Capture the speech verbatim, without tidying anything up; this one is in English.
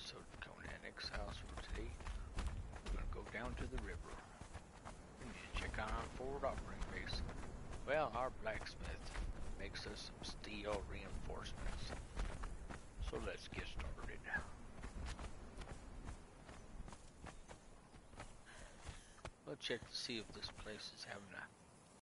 episode of Conan Exiles for today. We're going to go down to the river. We need to check on our forward operating base. Well, our blacksmith makes us some steel reinforcements. So let's get started. Let's check to see if this place is having a